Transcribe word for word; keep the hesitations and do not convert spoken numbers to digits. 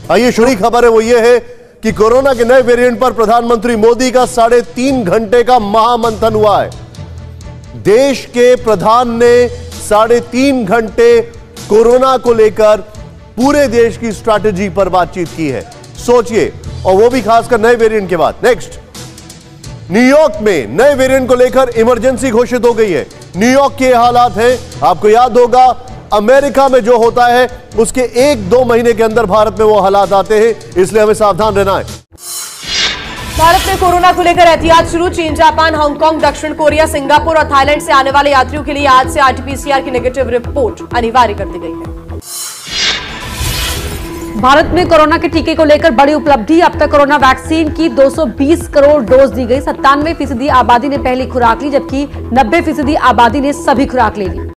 आइए, शुरू खबर है वो ये है कि कोरोना के नए वेरिएंट पर प्रधानमंत्री मोदी का साढ़े तीन घंटे का महामंथन हुआ है। देश के प्रधान ने साढ़े तीन घंटे कोरोना को लेकर पूरे देश की स्ट्रैटेजी पर बातचीत की है। सोचिए, और वो भी खासकर नए वेरिएंट के बाद। नेक्स्ट, न्यूयॉर्क में नए वेरिएंट को लेकर इमरजेंसी घोषित हो गई है। न्यूयॉर्क के हालात हैं, आपको याद होगा अमेरिका में जो होता है उसके एक दो महीने के अंदर भारत में वो हालात आते हैं, इसलिए हमें सावधान रहना है। भारत में कोरोना को लेकर एहतियात शुरू। चीन, जापान, हांगकांग, दक्षिण कोरिया, सिंगापुर और थाईलैंड से आने वाले यात्रियों के लिए आज से आरटीपीसीआर की नेगेटिव रिपोर्ट अनिवार्य कर दी गई है। भारत में कोरोना के टीके को लेकर बड़ी उपलब्धि। अब तक कोरोना वैक्सीन की दो सौ बीस करोड़ डोज दी गई। सत्तानवे फीसदी आबादी ने पहली खुराक ली, जबकि नब्बे फीसदी आबादी ने सभी खुराक ले ली।